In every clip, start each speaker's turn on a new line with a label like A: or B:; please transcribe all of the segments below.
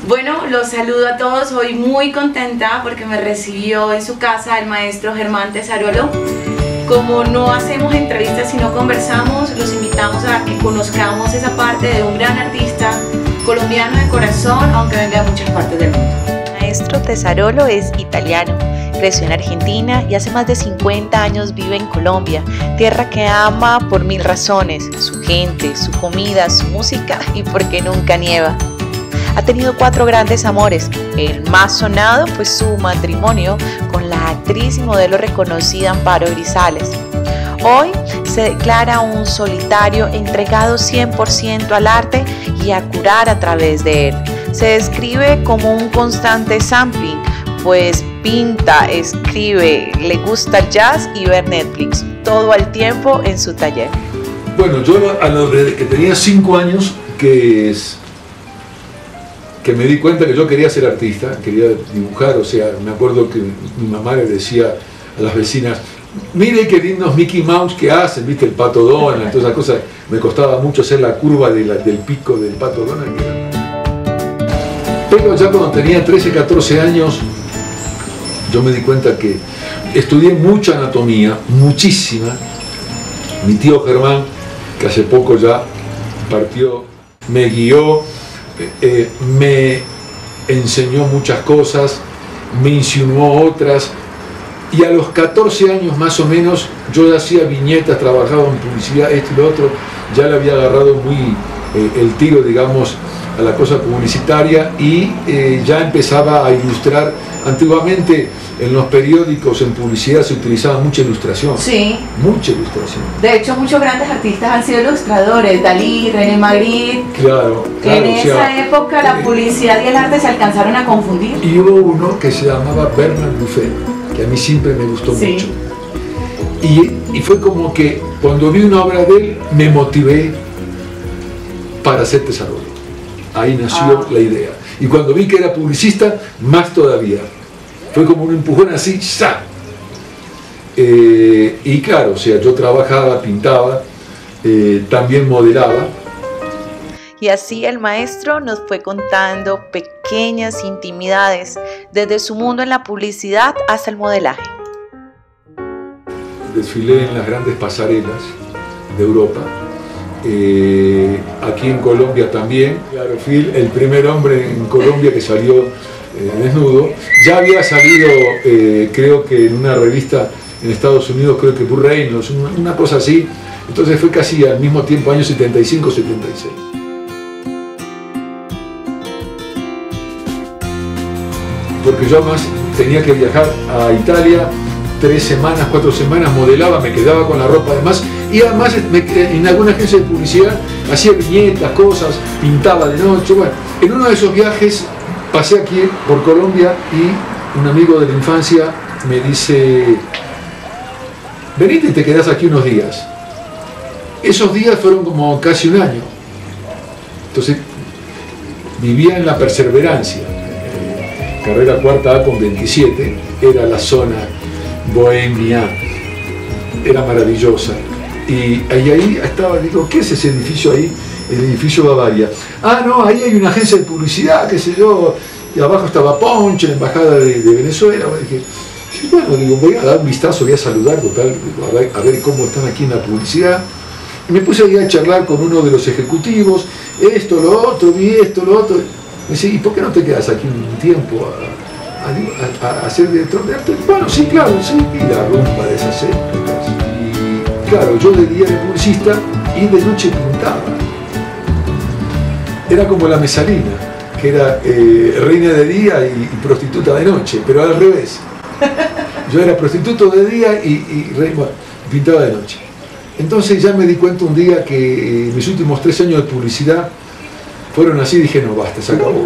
A: Bueno, los saludo a todos, hoy muy contenta porque me recibió en su casa el maestro Germán Tesarolo. Como no hacemos entrevistas sino conversamos, los invitamos a que conozcamos esa parte de un gran artista colombiano de corazón, aunque venga de muchas partes del mundo.
B: El maestro Tesarolo es italiano, creció en Argentina y hace más de 50 años vive en Colombia, tierra que ama por mil razones, su gente, su comida, su música y porque nunca nieva. Ha tenido 4 grandes amores. El más sonado fue su matrimonio con la actriz y modelo reconocida Amparo Grisales. Hoy se declara un solitario entregado 100% al arte y a curar a través de él. Se describe como un constante sampling, pues pinta, escribe, le gusta el jazz y ver Netflix, todo al tiempo en su taller.
C: Bueno, yo a lo de que tenía 5 años, que me di cuenta que yo quería ser artista, quería dibujar, o sea, me acuerdo que mi mamá le decía a las vecinas, mire qué lindos Mickey Mouse que hacen, viste, el Pato Donald, todas esas cosas. Me costaba mucho hacer la curva del pico del Pato Donald. Pero ya cuando tenía 13, 14 años, yo me di cuenta que estudié mucha anatomía, muchísima. Mi tío Germán, que hace poco ya partió, me guió, me enseñó muchas cosas, me insinuó otras, y a los 14 años más o menos yo hacía viñetas, trabajaba en publicidad, esto y lo otro, ya le había agarrado muy el tiro, digamos, a la cosa publicitaria y ya empezaba a ilustrar. Antiguamente en los periódicos, en publicidad, se utilizaba mucha ilustración.
A: Sí.
C: Mucha ilustración.
A: De hecho, muchos grandes artistas han sido ilustradores, Dalí, René Magritte.
C: Claro.
A: En esa época la publicidad y el arte se alcanzaron a confundir.
C: Y hubo uno que se llamaba Bernard Buffet, que a mí siempre me gustó mucho. Y fue como que cuando vi una obra de él, me motivé para hacer Tesarolo. Ahí nació la idea. Y cuando vi que era publicista, más todavía. Fue como un empujón así, ¡sa! Y claro, o sea, yo trabajaba, pintaba, también modelaba.
B: Y así el maestro nos fue contando pequeñas intimidades, desde su mundo en la publicidad hasta el modelaje.
C: Desfilé en las grandes pasarelas de Europa. Aquí en Colombia también. Claro, fui el primer hombre en Colombia que salió desnudo. Ya había salido, creo que en una revista en Estados Unidos, creo que Burr Reynolds, una cosa así. Entonces fue casi al mismo tiempo, año 75, 76. Porque yo además tenía que viajar a Italia 3 semanas, 4 semanas, modelaba, me quedaba con la ropa además, y además en alguna agencia de publicidad hacía viñetas, cosas, pintaba de noche. Bueno, en uno de esos viajes pasé aquí por Colombia y un amigo de la infancia me dice, venite y te quedás aquí unos días. Esos días fueron como casi un año. Entonces vivía en la Perseverancia, carrera cuarta A con 27, era la zona bohemia, era maravillosa. Y ahí estaba, digo, ¿qué es ese edificio ahí? El edificio Bavaria. Ah, no, ahí hay una agencia de publicidad, qué sé yo, y abajo estaba Ponche, la embajada de Venezuela. Bueno, digo, voy a dar un vistazo, voy a saludar, total, a ver cómo están aquí en la publicidad. Y me puse ahí a charlar con uno de los ejecutivos, esto, lo otro, vi esto, lo otro. Me dice, ¿y por qué no te quedas aquí un tiempo a hacer director de arte? Bueno, sí, claro, sí, y la rumba de esas épocas. Y claro, yo de día era publicista y de noche pintaba. Era como la Mesalina, que era reina de día y prostituta de noche, pero al revés. Yo era prostituto de día y pintaba de noche. Entonces ya me di cuenta un día que mis últimos 3 años de publicidad fueron así, dije, no, basta, se acabó.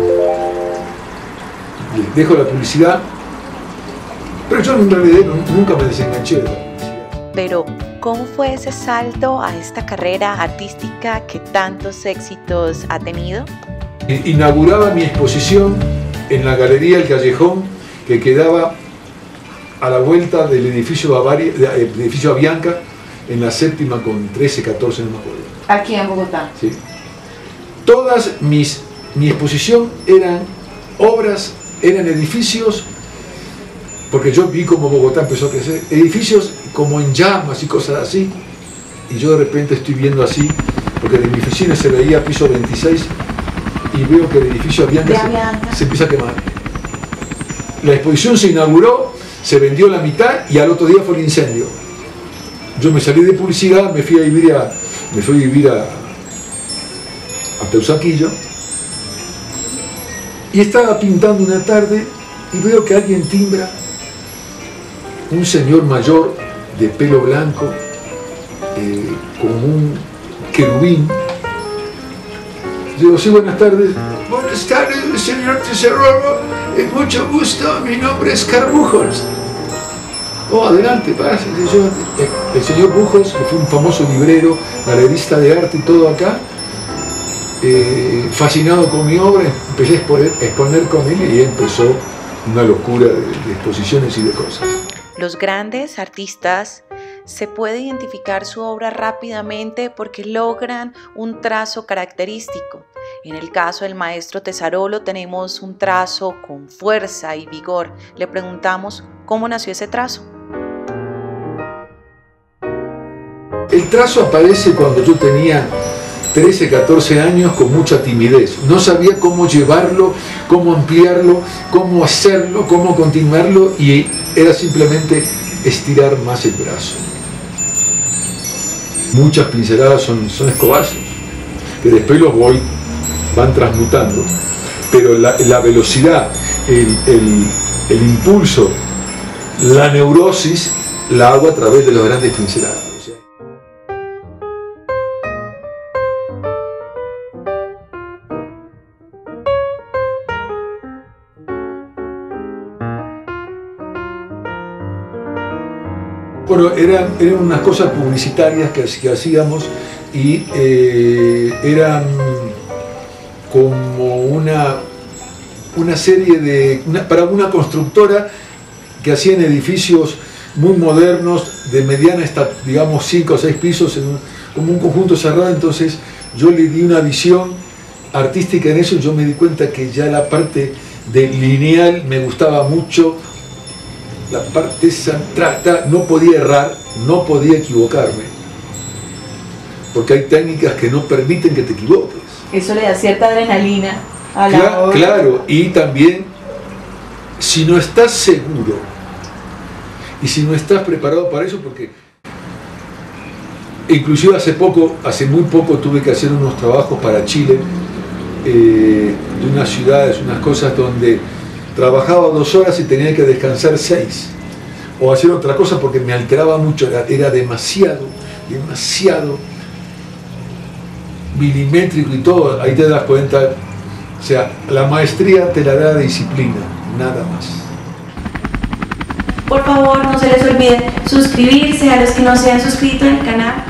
C: Dejo la publicidad, pero yo en realidad nunca me desenganché de la publicidad.
B: Pero, ¿cómo fue ese salto a esta carrera artística que tantos éxitos ha tenido?
C: Inauguraba mi exposición en la Galería El Callejón, que quedaba a la vuelta del edificio Bavaria, del edificio Avianca, en la séptima con 13, 14, no me acuerdo.
A: Aquí en Bogotá.
C: Sí. Todas mi exposición eran obras eran edificios, porque yo vi como Bogotá empezó a crecer, edificios como en llamas y cosas así, y yo de repente estoy viendo así, porque de mi oficina se veía piso 26, y veo que el edificio Avianca se empieza a quemar. La exposición se inauguró, se vendió la mitad, y al otro día fue el incendio. Yo me salí de publicidad, me fui a vivir a Teusaquillo, y estaba pintando una tarde y veo que alguien timbra, un señor mayor de pelo blanco, con un querubín. Digo, sí, buenas tardes. Buenas tardes, señor Tesarolo, mucho gusto, mi nombre es Carl Buchholz. Oh, adelante, pase. El señor Buchholz, que fue un famoso librero, galerista de arte y todo acá, fascinado con mi obra, empecé a exponer con él y empezó una locura de exposiciones y de cosas.
B: Los grandes artistas se puede identificar su obra rápidamente porque logran un trazo característico. En el caso del maestro Tesarolo tenemos un trazo con fuerza y vigor. Le preguntamos cómo nació ese trazo.
C: El trazo aparece cuando yo tenía 13, 14 años con mucha timidez. No sabía cómo llevarlo, cómo ampliarlo, cómo hacerlo, cómo continuarlo, y era simplemente estirar más el brazo. Muchas pinceladas son escobazos, que después van transmutando. Pero la velocidad, el impulso, la neurosis, la hago a través de los grandes pinceladas. Bueno, eran unas cosas publicitarias que hacíamos, y eran como una serie para una constructora que hacían edificios muy modernos, de mediana, digamos 5 o 6 pisos, como un conjunto cerrado. Entonces yo le di una visión artística en eso, y yo me di cuenta que ya la parte de lineal me gustaba mucho. La parte esa, no podía errar, no podía equivocarme, porque hay técnicas que no permiten que te equivoques.
B: Eso le da cierta adrenalina a la obra.
C: Claro, y también, si no estás seguro y si no estás preparado para eso, porque inclusive hace muy poco tuve que hacer unos trabajos para Chile, de unas ciudades, unas cosas donde trabajaba 2 horas y tenía que descansar 6, o hacer otra cosa porque me alteraba mucho, era demasiado milimétrico y todo. Ahí te das cuenta, o sea, la maestría te la da la disciplina, nada más.
A: Por favor, no se les olvide suscribirse a los que no se han suscrito al canal.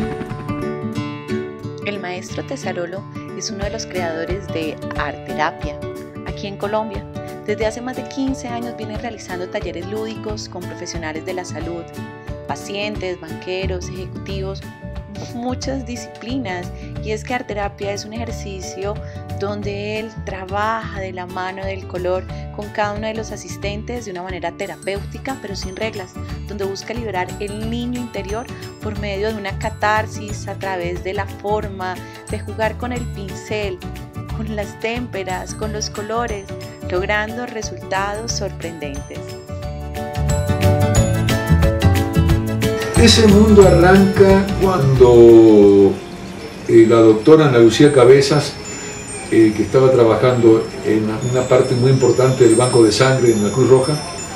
B: El maestro Tesarolo es uno de los creadores de Arterapia aquí en Colombia. Desde hace más de 15 años viene realizando talleres lúdicos con profesionales de la salud, pacientes, banqueros, ejecutivos, muchas disciplinas. Y es que Arterapia es un ejercicio donde él trabaja de la mano del color con cada uno de los asistentes de una manera terapéutica, pero sin reglas, donde busca liberar el niño interior por medio de una catarsis a través de la forma, de jugar con el pincel, con las témperas, con los colores, logrando resultados sorprendentes.
C: Ese mundo arranca cuando la doctora Ana Lucía Cabezas, que estaba trabajando en una parte muy importante del banco de sangre en la Cruz Roja,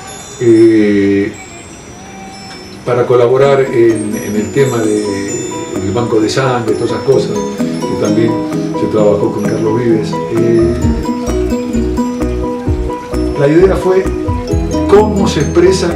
C: para colaborar en el tema del banco de sangre, todas esas cosas, que también se trabajó con Carlos Vives. La idea fue cómo se expresan,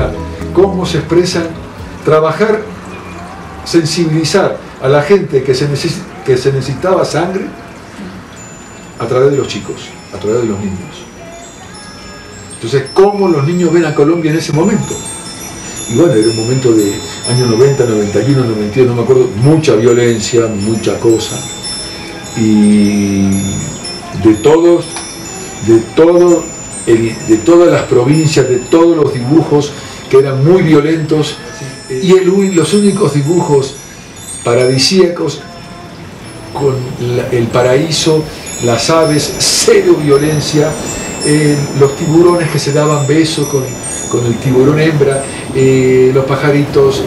C: trabajar, sensibilizar a la gente que se necesitaba sangre a través de los chicos, a través de los niños. Entonces, ¿cómo los niños ven a Colombia en ese momento? Y bueno, era un momento de años 90, 91, 92, no me acuerdo, mucha violencia, mucha cosa. Y de todos de todas las provincias, de todos los dibujos que eran muy violentos, y los únicos dibujos paradisíacos con el paraíso, las aves, cero violencia, los tiburones que se daban besos con el tiburón hembra, los pajaritos,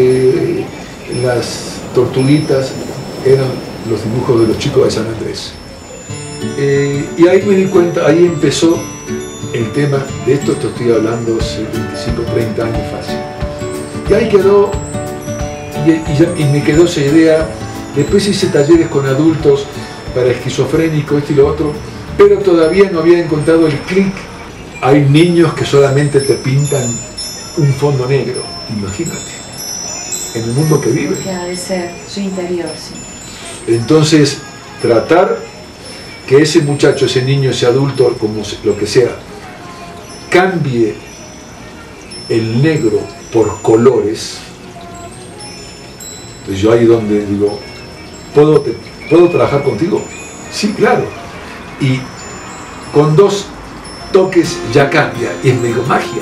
C: las tortuguitas, eran los dibujos de los chicos de San Andrés. Y ahí me di cuenta, ahí empezó el tema, de esto te estoy hablando hace 25, 30 años fácil. Y ahí quedó, y me quedó esa idea. Después hice talleres con adultos para esquizofrénicos, esto y lo otro, pero todavía no había encontrado el clic. Hay niños que solamente te pintan un fondo negro, imagínate, en el mundo que vive.
A: Que ha de ser su interior, sí.
C: Entonces, tratar que ese muchacho, ese niño, ese adulto, como lo que sea, cambie el negro por colores. Entonces yo ahí donde digo, ¿puedo trabajar contigo? Sí, claro. Y con 2 toques ya cambia, y es medio magia.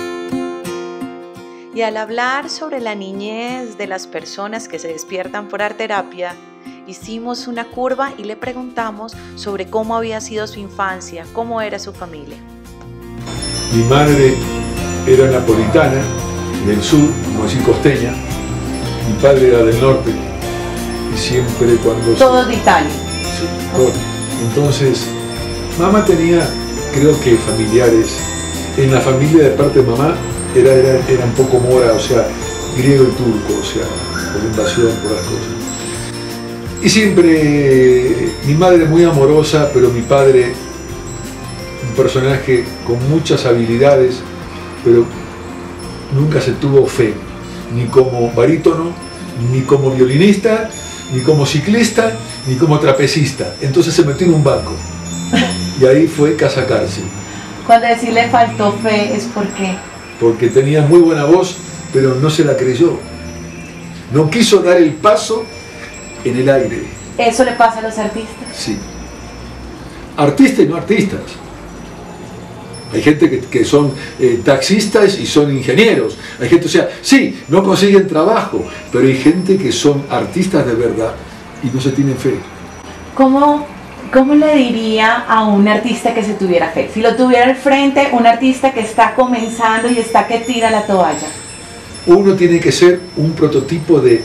B: Y al hablar sobre la niñez de las personas que se despiertan por arteterapia, hicimos una curva y le preguntamos sobre cómo había sido su infancia, cómo era su familia.
C: Mi madre era napolitana, del sur, como decir costeña. Mi padre era del norte. Y siempre cuando...
A: Todos de Italia.
C: Sí, todo. Entonces, mamá tenía, creo que familiares. En la familia de parte de mamá era un poco mora, o sea, griego y turco, o sea, por la invasión, por las cosas. Y siempre, mi madre muy amorosa, pero mi padre un personaje con muchas habilidades, pero nunca se tuvo fe, ni como barítono, ni como violinista, ni como ciclista, ni como trapecista. Entonces se metió en un banco y ahí fue casa cárcel.
A: Cuando decirle faltó fe es porque...
C: Porque tenía muy buena voz, pero no se la creyó. No quiso dar el paso en el aire.
A: ¿Eso le pasa a los artistas?
C: Sí. Artistas y no artistas. Hay gente que son taxistas y son ingenieros. Hay gente, o sea, sí, no consiguen trabajo, pero hay gente que son artistas de verdad y no se tienen fe.
A: ¿Cómo le diría a un artista que se tuviera fe? Si lo tuviera al frente, un artista que está comenzando y está que tira la toalla.
C: Uno tiene que ser un prototipo de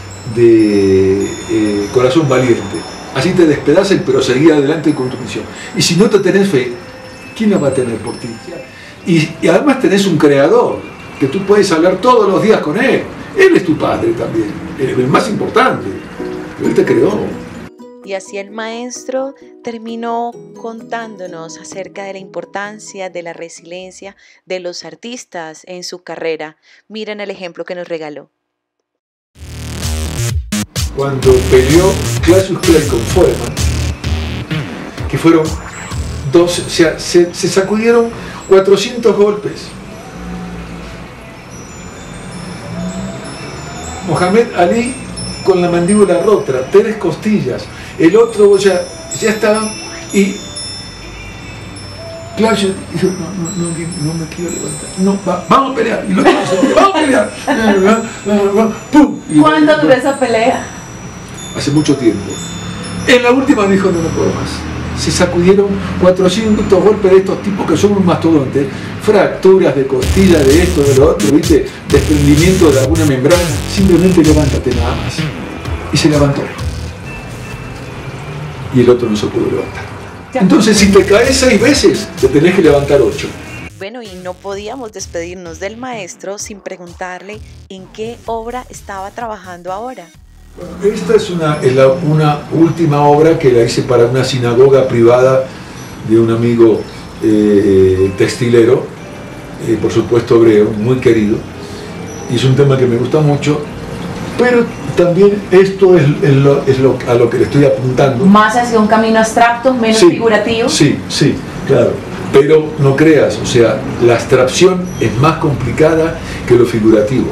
C: corazón valiente. Así te despedacen, pero seguir adelante con tu misión. Y si no te tenés fe, ¿quién la va a tener por ti? Y además tenés un creador, que tú puedes hablar todos los días con él. Él es tu padre también, el más importante. Él te creó.
B: Y así el maestro terminó contándonos acerca de la importancia de la resiliencia de los artistas en su carrera. Miren el ejemplo que nos regaló.
C: Cuando peleó Cassius Clay con Foreman, que fueron 2, o sea, se sacudieron 400 golpes. Mohamed Ali con la mandíbula rota, 3 costillas. El otro ya estaban y Claudio dijo, no me quiero levantar. No, vamos a pelear. Y el otro dice, vamos a pelear. ¡Pum!
A: ¿Cuándo duró esa pelea?
C: Hace mucho tiempo. En la última dijo, no puedo más. Se sacudieron 400 golpes de estos tipos que son un mastodonte, fracturas de costilla, de esto, de lo otro, ¿viste? Desprendimiento de alguna membrana. Simplemente levántate nada más. Y se levantó. Y el otro no se pudo levantar. Entonces, si te caes 6 veces, te tenés que levantar 8.
B: Bueno, y no podíamos despedirnos del maestro sin preguntarle en qué obra estaba trabajando ahora.
C: Bueno, esta es una última obra que la hice para una sinagoga privada de un amigo textilero, por supuesto hebreo, muy querido. Y es un tema que me gusta mucho, pero también esto es a lo que le estoy apuntando.
A: Más hacia un camino abstracto, menos figurativo.
C: Sí, claro. Pero no creas, o sea, la abstracción es más complicada que lo figurativo.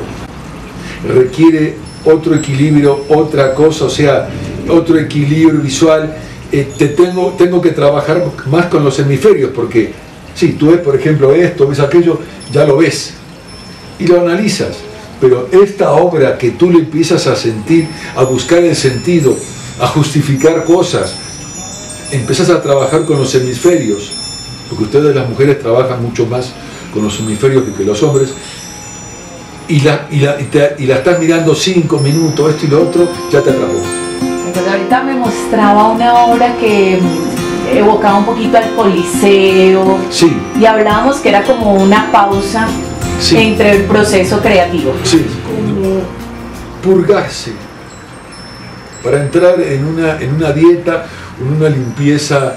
C: Requiere otro equilibrio, otra cosa, o sea, otro equilibrio visual tengo que trabajar más con los hemisferios, porque sí, tú ves por ejemplo esto, ves aquello, ya lo ves y lo analizas, pero esta obra que tú le empiezas a sentir, a buscar el sentido, a justificar cosas, empezás a trabajar con los hemisferios, porque ustedes las mujeres trabajan mucho más con los hemisferios que los hombres, y la estás mirando 5 minutos, esto y lo otro, ya te atrapó.
A: Entonces ahorita me mostraba una obra que evocaba un poquito al Coliseo,
C: sí,
A: y hablábamos que era como una pausa, sí, entre el proceso creativo.
C: Sí, como purgarse, para entrar en una dieta, en una limpieza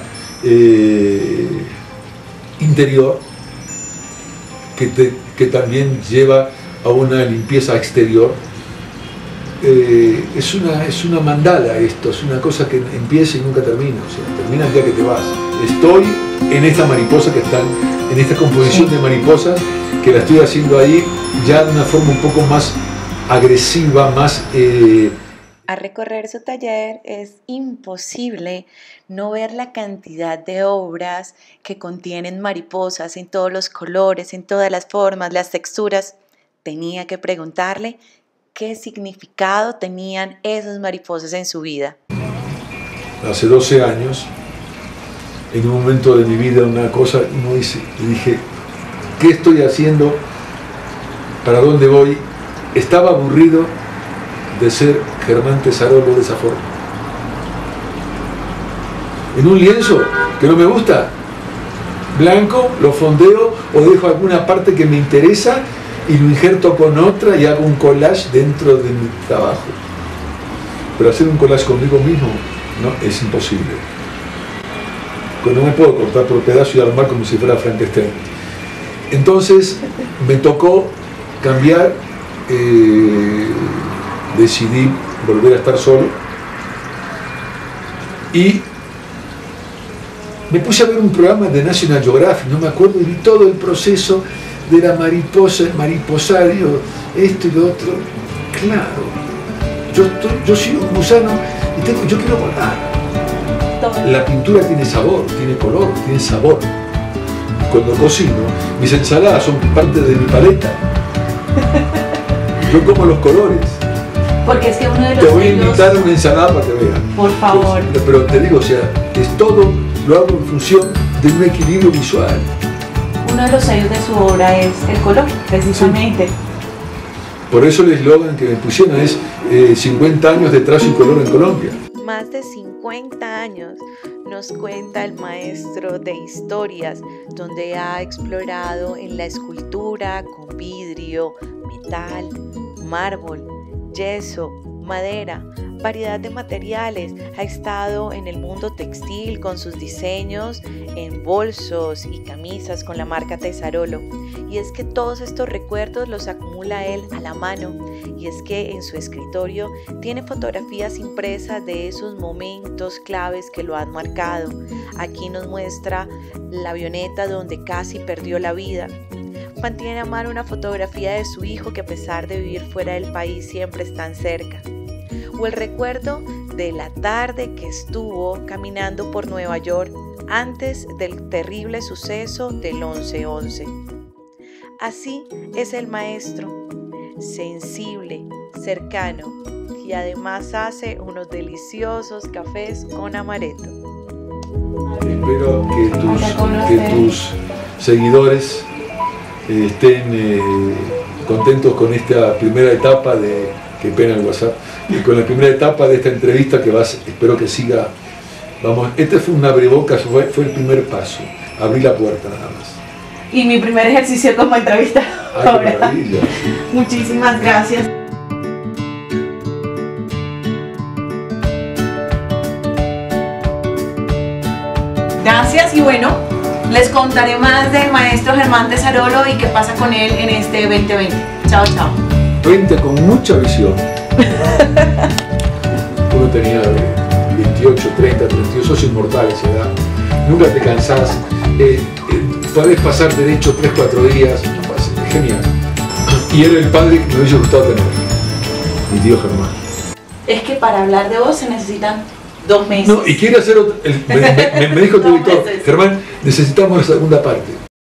C: interior, que también lleva a una limpieza exterior. Es una mandala esto, es una cosa que empieza y nunca termina, o sea, termina el día que te vas. Estoy en esta mariposa que están, en esta composición de mariposas, que la estoy haciendo ahí ya de una forma un poco más agresiva, más...
B: Al recorrer su taller es imposible no ver la cantidad de obras que contienen mariposas en todos los colores, en todas las formas, las texturas. Tenía que preguntarle qué significado tenían esas mariposas en su vida.
C: Hace 12 años, en un momento de mi vida, una cosa, dije, ¿qué estoy haciendo? ¿Para dónde voy? Estaba aburrido de ser Germán Tesarolo de esa forma. En un lienzo que no me gusta, blanco, lo fondeo o dejo alguna parte que me interesa y lo injerto con otra y hago un collage dentro de mi trabajo. Pero hacer un collage conmigo mismo, no, es imposible. No me puedo cortar por pedazos y armar como si fuera Frankenstein. Entonces me tocó cambiar, decidí volver a estar solo y me puse a ver un programa de National Geographic, no me acuerdo, y vi todo el proceso de la mariposa, el mariposario, esto y lo otro. Claro, yo soy un gusano y yo quiero volar. La pintura tiene sabor, tiene color, tiene sabor. Cuando cocino, mis ensaladas son parte de mi paleta. Yo como los colores.
A: Porque es que uno de los
C: Te voy a invitar a una ensalada para que veas.
A: Por favor.
C: Pero te digo, o sea, es todo, lo hago en función de un equilibrio visual.
A: Uno de los sellos de su obra es el color, precisamente. Sí.
C: Por eso el eslogan que me pusieron es 50 años de trazo y color en Colombia.
B: Más de 50 años nos cuenta el maestro de historias, donde ha explorado en la escultura con vidrio, metal, mármol, yeso, madera, variedad de materiales. Ha estado en el mundo textil con sus diseños en bolsos y camisas con la marca Tesarolo. Y es que todos estos recuerdos los acumula él a la mano. Y es que en su escritorio tiene fotografías impresas de esos momentos claves que lo han marcado. Aquí nos muestra la avioneta donde casi perdió la vida. Mantiene a mano una fotografía de su hijo que a pesar de vivir fuera del país siempre están cerca. O el recuerdo de la tarde que estuvo caminando por Nueva York antes del terrible suceso del 11/11. Así es el maestro, sensible, cercano, y además hace unos deliciosos cafés con amaretto.
C: Espero que tus seguidores estén contentos con esta primera etapa de, qué pena el WhatsApp, y con la primera etapa de esta entrevista que espero que siga. Vamos, este fue un abrebocas, fue el primer paso, abrí la puerta nada más.
A: Y mi primer ejercicio como entrevista.
C: ¡Ay, qué maravilla!
A: Muchísimas gracias. Gracias y bueno, les contaré más del maestro Germán Tesarolo y qué pasa con él en este 2020. Chao, chao.
C: 20 con mucha visión. Uno tenía 28, 30, 32, sos inmortal a esa edad. Nunca te cansás. Podés pasar derecho 3-4 días. Es genial. Y era el padre que me hubiese gustado tener. Mi tío Germán.
A: Es que para hablar de vos se necesitan 2 meses.
C: No, y quiere hacer otro. Me dijo el director, Germán, necesitamos la segunda parte.